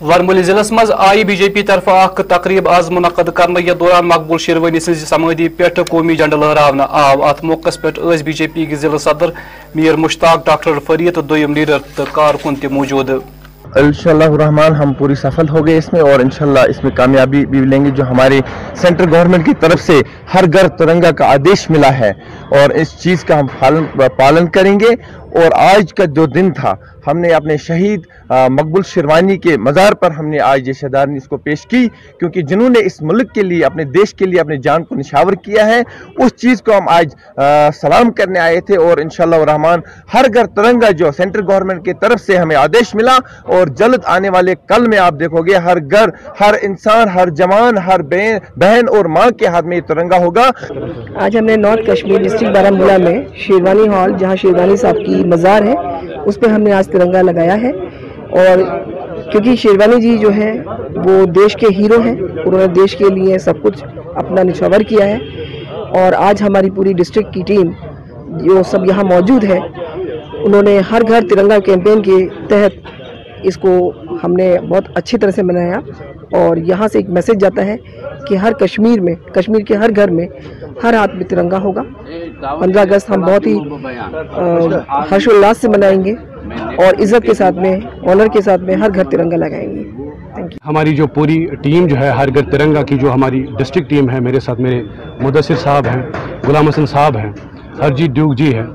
वरमुली jealous मज आई BJP तरफ तकरीब आज मुनक़द करने यथ दौरान मकबूल शेरवानी सज समाधि पे कौमी झंड लहरावन आव। अत मौके पे बीजेपी के जिला सदर मीर मुश्ताक, डॉक्टर फरीद तो दोयम लीडर तो कारकुन ते मौजूद। इंशाअल्लाह रहमान हम पूरी सफल हो गए इसमें, और इंशाअल्लाह इसमें कामयाबी भी लेंगे। जो हमारे सेंट्रल गवर्नमेंट की तरफ से हर घर तिरंगा का आदेश मिला है और इस चीज़ का हम पालन करेंगे। और आज का जो दिन था, हमने अपने शहीद मकबूल शेरवानी के मज़ार पर हमने आज ये शहदारनी इसको पेश की, क्योंकि जिन्होंने इस मुल्क के लिए, अपने देश के लिए अपने जान को निशावर किया है, उस चीज़ को हम आज सलाम करने आए थे। और इंशाअल्लाह रहमान हर घर तिरंगा जो सेंट्रल गवर्नमेंट की तरफ से हमें आदेश मिला, और जल्द आने वाले कल में आप देखोगे हर घर, हर इंसान, हर जवान, हर बहन और माँ के हाथ में ये तिरंगा होगा। आज हमने नॉर्थ कश्मीर डिस्ट्रिक्ट बारामूला में शेरवानी हॉल, जहाँ शेरवानी साहब की मज़ार है, उस पर हमने आज तिरंगा लगाया है। और क्योंकि शेरवानी जी जो है वो देश के हीरो हैं, उन्होंने देश के लिए सब कुछ अपना निछावर किया है। और आज हमारी पूरी डिस्ट्रिक्ट की टीम जो सब यहाँ मौजूद है, उन्होंने हर घर तिरंगा कैंपेन के तहत इसको हमने बहुत अच्छी तरह से मनाया। और यहाँ से एक मैसेज जाता है कि हर कश्मीर के हर घर में, हर हाथ में तिरंगा होगा। 15 अगस्त हम बहुत ही हर्षोल्लास से मनाएंगे और इज़्ज़त के साथ में, ऑनर के साथ में हर घर तिरंगा लगाएंगे। Thank you. हमारी जो पूरी टीम जो है हर घर तिरंगा की, जो हमारी डिस्ट्रिक्ट टीम है, मेरे साथ मेरे मुदस्सिर साहब हैं, गुलाम हसन साहब हैं, हरजीत ड्यूक जी हैं,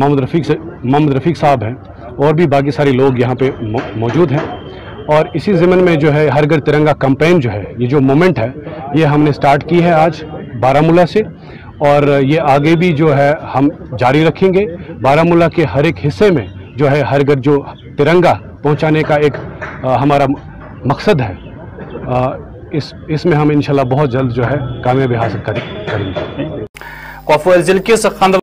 मोहम्मद रफ़ीक साहब हैं, और भी बाकी सारे लोग यहाँ पे मौजूद हैं। और इसी ज़मीन में जो है हर घर तिरंगा कैंपेन जो है, ये जो मोमेंट है, ये हमने स्टार्ट की है आज बारामूला से, और ये आगे भी जो है हम जारी रखेंगे। बारामूला के हर एक हिस्से में जो है हर घर जो तिरंगा पहुंचाने का एक हमारा मकसद है। इसमें हम इंशाल्लाह बहुत जल्द जो है कामयाबी हासिल करेंगे।